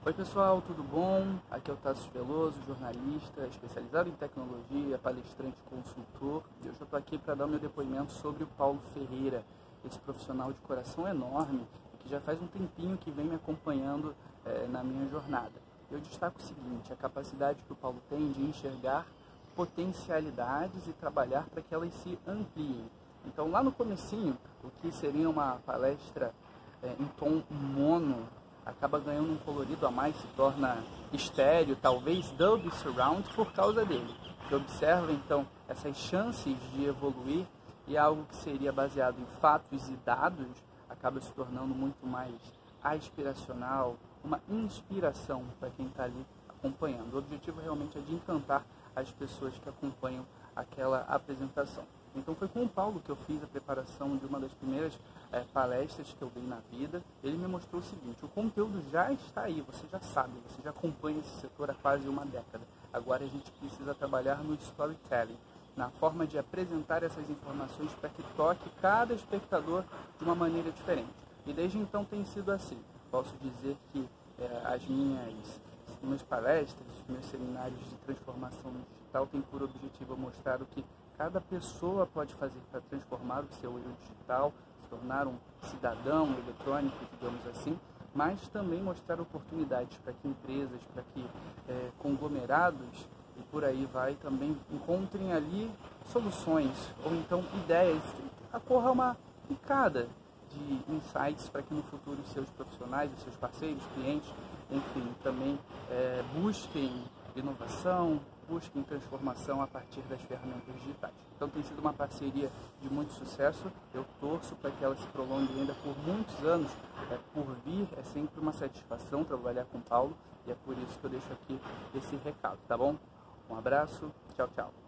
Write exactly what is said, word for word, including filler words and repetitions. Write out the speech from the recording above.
Oi pessoal, tudo bom? Aqui é o Tassos Veloso, jornalista, especializado em tecnologia, palestrante e consultor. E hoje eu estou aqui para dar o meu depoimento sobre o Paulo Ferreira, esse profissional de coração enorme que já faz um tempinho que vem me acompanhando eh, na minha jornada. Eu destaco o seguinte: a capacidade que o Paulo tem de enxergar potencialidades e trabalhar para que elas se ampliem. Então, lá no comecinho, o que seria uma palestra eh, em tom mono, acaba ganhando um colorido a mais, se torna estéreo, talvez Dolby Surround, por causa dele. Que observa, então, essas chances de evoluir, e algo que seria baseado em fatos e dados acaba se tornando muito mais aspiracional, uma inspiração para quem está ali acompanhando. O objetivo realmente é de encantar as pessoas que acompanham aquela apresentação. Então foi com o Paulo que eu fiz a preparação de uma das primeiras é, palestras que eu dei na vida. Ele me mostrou o seguinte: o conteúdo já está aí, você já sabe, você já acompanha esse setor há quase uma década. Agora a gente precisa trabalhar no storytelling, na forma de apresentar essas informações para que toque cada espectador de uma maneira diferente. E desde então tem sido assim. Posso dizer que é, as minhas, minhas palestras, os meus seminários de transformação digital têm por objetivo mostrar o que cada pessoa pode fazer para transformar o seu eu digital, se tornar um cidadão eletrônico, digamos assim, mas também mostrar oportunidades para que empresas, para que é, conglomerados e por aí vai também encontrem ali soluções ou então ideias, ocorra uma picada de insights para que no futuro os seus profissionais, os seus parceiros, clientes, enfim, também é, busquem inovação, busquem transformação a partir das ferramentas digitais. Então tem sido uma parceria de muito sucesso. Eu torço para que ela se prolongue ainda por muitos anos. É, por vir, é sempre uma satisfação trabalhar com o Paulo, e é por isso que eu deixo aqui esse recado, tá bom? Um abraço, tchau, tchau.